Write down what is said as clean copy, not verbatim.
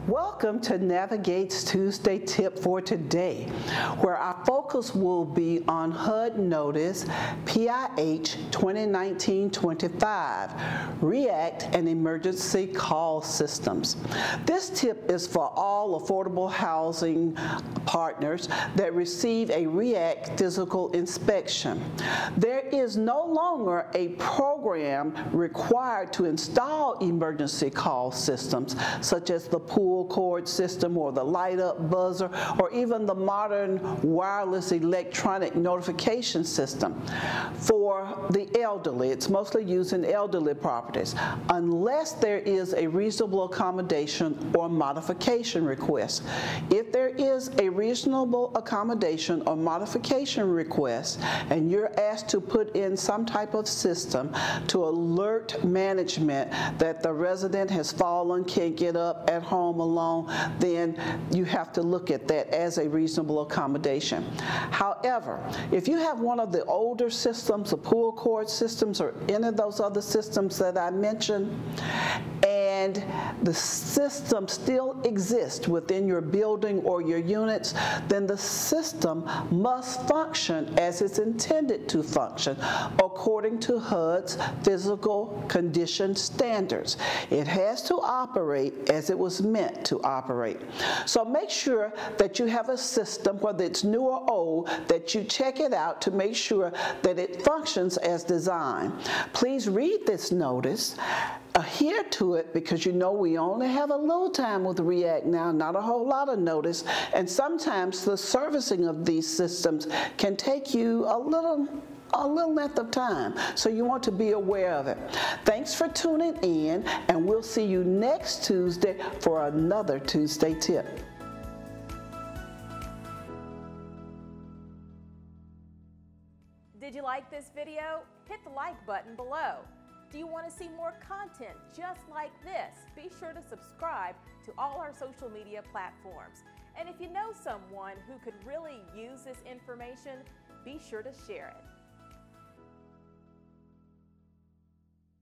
Welcome to Navigate's Tuesday tip for today, where our focus will be on HUD Notice PIH 2019-25, REAC and Emergency Call Systems. This tip is for all affordable housing partners that receive a REAC physical inspection. There is no longer a program required to install emergency call systems, such as the pull cord system or the light up buzzer or even the modern wireless electronic notification system for the elderly. It's mostly used in elderly properties unless there is a reasonable accommodation or modification request. If there is a reasonable accommodation or modification request and you're asked to put in some type of system to alert management that the resident has fallen, can't get up at home alone, then you have to look at that as a reasonable accommodation. However, if you have one of the older systems, the pull cord systems, or any of those other systems that I mentioned, and the system still exists within your building or your units, then the system must function as it's intended to function according to HUD's physical condition standards. It has to operate as it was meant to operate. So make sure that you have a system, whether it's new or old, that you check it out to make sure that it functions as designed. Please read this notice, adhere to it, because you know we only have a little time with REAC now, not a whole lot of notice, and sometimes the servicing of these systems can take you a little length of time, so you want to be aware of it. Thanks for tuning in, and we'll see you next Tuesday for another Tuesday tip. Did you like this video? Hit the like button below. Do you want to see more content just like this? Be sure to subscribe to all our social media platforms. And if you know someone who could really use this information, be sure to share it.